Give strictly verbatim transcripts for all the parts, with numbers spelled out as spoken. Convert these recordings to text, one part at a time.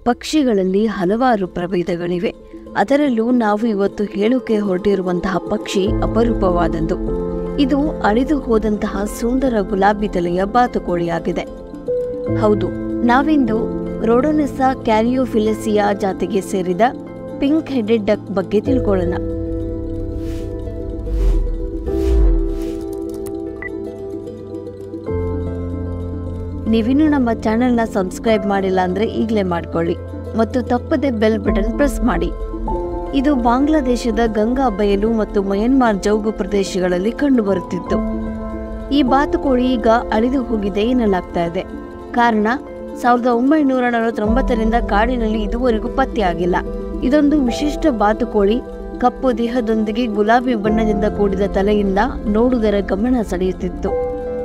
ಪಕ್ಷಿಗಳಲ್ಲಿ ಹಲವಾರು ಪ್ರಭೇದಗಳಿವೆ. ಅದರಲ್ಲೂ ನಾವು ಇವತ್ತು ಹೇಳೋಕೆ ಹೊರಟಿರುವಂತಹ ಪಕ್ಷಿ ಅಪರೂಪವಾದದ್ದು. ಇದು ಅಳಿದು ಹೋದಂತಹ ಸುಂದರ ಗುಲಾಬಿ ತಲೆಯ ಬಾತುಕೋಳಿಯಾಗಿದೆ. ಹೌದು, ನಾವಿಂದು ರೋಡೋನೆಸ್ಸಾ ಕ್ಯಾರಿಯೋಫಿಲೆಸಿಯಾ ಜಾತಿಗೆ ಸೇರಿದ ಪಿಂಕ್ ಹೆಡೆಡ್ ಡಕ್ ಬಗ್ಗೆ ತಿಳ್ಕೊಳ್ಳೋಣ. ನೀವಿನ್ನೂ ನಮ್ಮ ಚಾನೆಲ್ನ ಸಬ್ಸ್ಕ್ರೈಬ್ ಮಾಡಿಲ್ಲ ಅಂದರೆ ಈಗಲೇ ಮಾಡ್ಕೊಳ್ಳಿ ಮತ್ತು ತಪ್ಪದೆ ಬೆಲ್ ಬಟನ್ ಪ್ರೆಸ್ ಮಾಡಿ. ಇದು ಬಾಂಗ್ಲಾದೇಶದ ಗಂಗಾ ಬಯಲು ಮತ್ತು ಮಯನ್ಮಾರ್ ಜೌಗು ಪ್ರದೇಶಗಳಲ್ಲಿ ಕಂಡುಬರುತ್ತಿತ್ತು. ಈ ಬಾತುಕೋಳಿ ಈಗ ಅಳಿದು ಹೋಗಿದೆ ಎನ್ನಲಾಗ್ತಾ ಇದೆ. ಕಾರಣ, ಸಾವಿರದ ಒಂಬೈನೂರ ನಲವತ್ತೊಂಬತ್ತರಿಂದ ಕಾಡಿನಲ್ಲಿ ಇದುವರೆಗೂ ಪತ್ತೆಯಾಗಿಲ್ಲ. ಇದೊಂದು ವಿಶಿಷ್ಟ ಬಾತುಕೋಳಿ. ಕಪ್ಪು ದೇಹದೊಂದಿಗೆ ಗುಲಾಬಿ ಬಣ್ಣದಿಂದ ಕೂಡಿದ ತಲೆಯಿಂದ ನೋಡುಗರ ಗಮನ ಸೆಳೆಯುತ್ತಿತ್ತು.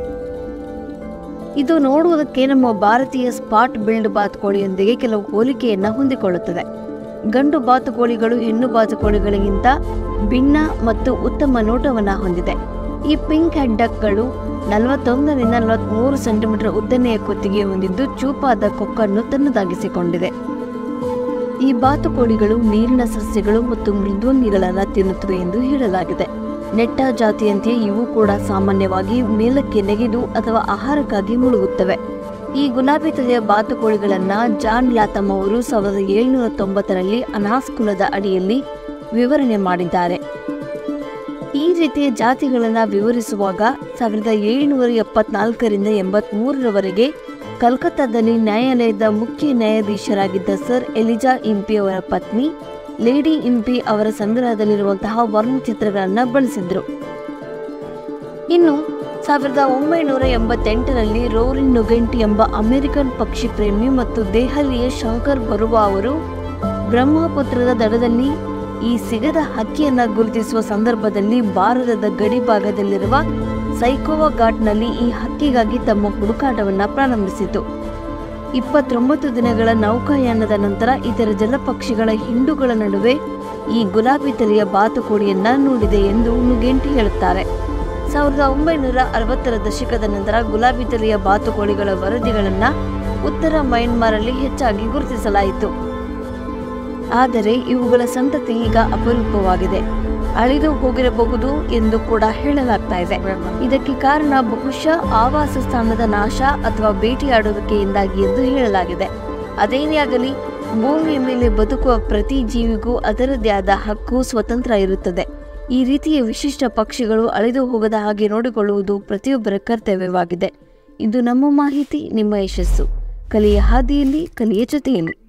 ಇದು ನೋಡುವುದಕ್ಕೆ ನಮ್ಮ ಭಾರತೀಯ ಸ್ಪಾಟ್ ಬಿಲ್ಡ್ ಬಾತುಕೋಳಿಯೊಂದಿಗೆ ಕೆಲವು ಹೋಲಿಕೆಯನ್ನ ಹೊಂದಿಕೊಳ್ಳುತ್ತದೆ. ಗಂಡು ಬಾತುಕೋಳಿಗಳು ಹೆಣ್ಣು ಬಾತುಕೋಳಿಗಳಿಗಿಂತ ಭಿನ್ನ ಮತ್ತು ಉತ್ತಮ ನೋಟವನ್ನ ಹೊಂದಿದೆ. ಈ ಪಿಂಕ್ ಹೆಡ್ ಡಕ್ಗಳು ನಲವತ್ತೊಂದರಿಂದ ನಲವತ್ಮೂರು ಸೆಂಟಿಮೀಟರ್ ಉದ್ದನೆಯ ಕುತ್ತಿಗೆ ಹೊಂದಿದ್ದು ಚೂಪಾದ ಕೊಕ್ಕನ್ನು ತನ್ನದಾಗಿಸಿಕೊಂಡಿದೆ. ಈ ಬಾತುಕೋಳಿಗಳು ನೀರಿನ ಸಸ್ಯಗಳು ಮತ್ತು ಮೃದ್ವಂಗಿಗಳನ್ನು ತಿನ್ನುತ್ತವೆ ಎಂದು ಹೇಳಲಾಗಿದೆ. ನೆಟ್ಟ ಜಾತಿಯಂತೆಯೇ ಇವು ಕೂಡ ಸಾಮಾನ್ಯವಾಗಿ ಮೇಲಕ್ಕೆ ನೆಗೆದು ಅಥವಾ ಆಹಾರಕ್ಕಾಗಿ ಮುಳುಗುತ್ತವೆ. ಈ ಗುಲಾಬಿ ತಲೆಯ ಬಾತುಕೋಳಿಗಳನ್ನ ಜಾನ್ ಲ್ಯಾಥಮ್ ಅವರು ಸಾವಿರದ ಏಳುನೂರ ತೊಂಬತ್ತರಲ್ಲಿ ಅನಾಸ್ ಕುಲದ ಅಡಿಯಲ್ಲಿ ವಿವರಣೆ ಮಾಡಿದ್ದಾರೆ. ಈ ರೀತಿಯ ಜಾತಿಗಳನ್ನ ವಿವರಿಸುವಾಗ ಸಾವಿರದ ಏಳುನೂರ ಎಪ್ಪತ್ನಾಲ್ಕರಿಂದ ಎಂಬತ್ ಮೂರರವರೆಗೆ ಕಲ್ಕತ್ತಾದಲ್ಲಿ ನ್ಯಾಯಾಲಯದ ಮುಖ್ಯ ನ್ಯಾಯಾಧೀಶರಾಗಿದ್ದ ಸರ್ ಎಲಿಜಾ ಇಂಪಿ ಅವರ ಪತ್ನಿ ಲೇಡಿ ಇಂಪಿ ಅವರ ಸಂಗ್ರಹದಲ್ಲಿರುವಂತಹ ವರ್ಣಚಿತ್ರಗಳನ್ನು ಬಳಸಿದ್ರು. ಇನ್ನು ಸಾವಿರದ ಒಂಬೈನೂರ ಎಂಬತ್ತೆಂಟರಲ್ಲಿ ರೋರಿನ್ ನುಗೆಂಟಿ ಎಂಬ ಅಮೆರಿಕನ್ ಪಕ್ಷಿ ಪ್ರೇಮಿ ಮತ್ತು ದೆಹಲಿಯ ಶಂಕರ್ ಬರುವಾ ಅವರು ಬ್ರಹ್ಮಪುತ್ರದ ದಡದಲ್ಲಿ ಈ ಸಿಗದ ಹಕ್ಕಿಯನ್ನ ಗುರುತಿಸುವ ಸಂದರ್ಭದಲ್ಲಿ ಭಾರತದ ಗಡಿ ಭಾಗದಲ್ಲಿರುವ ಸೈಕೋವಾ ಘಾಟ್ನಲ್ಲಿ ಈ ಹಕ್ಕಿಗಾಗಿ ತಮ್ಮ ಹುಡುಕಾಟವನ್ನ ಪ್ರಾರಂಭಿಸಿತು. ಇಪ್ಪತ್ತೊಂಬತ್ತು ದಿನಗಳ ನೌಕಾಯಾನದ ನಂತರ ಇತರ ಜಲಪಕ್ಷಿಗಳ ಹಿಂಡುಗಳ ನಡುವೆ ಈ ಗುಲಾಬಿ ತಲೆಯ ಬಾತುಕೋಳಿಯನ್ನ ನೋಡಿದೆ ಎಂದು ನುಗೆಂಟಿ ಹೇಳುತ್ತಾರೆ. ಸಾವಿರದ ಒಂಬೈನೂರ ಅರವತ್ತರ ದಶಕದ ನಂತರ ಗುಲಾಬಿ ತಲೆಯ ಬಾತುಕೋಳಿಗಳ ವರದಿಗಳನ್ನ ಉತ್ತರ ಮಯನ್ಮಾರಲ್ಲಿ ಹೆಚ್ಚಾಗಿ ಗುರುತಿಸಲಾಯಿತು. ಆದರೆ ಇವುಗಳ ಸಂತತಿ ಈಗ ಅಪರೂಪವಾಗಿದೆ, ಅಳಿದು ಹೋಗಿರಬಹುದು ಎಂದು ಕೂಡ ಹೇಳಲಾಗ್ತಾ ಇದೆ. ಇದಕ್ಕೆ ಕಾರಣ ಬಹುಶಃ ಆವಾಸ ಸ್ಥಾನದ ನಾಶ ಅಥವಾ ಬೇಟೆಯಾಡುವಿಕೆಯಿಂದಾಗಿ ಎಂದು ಹೇಳಲಾಗಿದೆ. ಅದೇನೇ ಆಗಲಿ, ಭೂಮಿಯ ಮೇಲೆ ಬದುಕುವ ಪ್ರತಿ ಜೀವಿಗೂ ಅದರದ್ದೇ ಆದ ಹಕ್ಕು, ಸ್ವತಂತ್ರ ಇರುತ್ತದೆ. ಈ ರೀತಿಯ ವಿಶಿಷ್ಟ ಪಕ್ಷಿಗಳು ಅಳಿದು ಹೋಗದ ಹಾಗೆ ನೋಡಿಕೊಳ್ಳುವುದು ಪ್ರತಿಯೊಬ್ಬರ ಕರ್ತವ್ಯವಾಗಿದೆ. ಇದು ನಮ್ಮ ಮಾಹಿತಿ, ನಿಮ್ಮ ಯಶಸ್ಸು. ಕಲಿಯ ಹಾದಿಯಲ್ಲಿ, ಕಲಿಯ ಜೊತೆಯಲ್ಲಿ.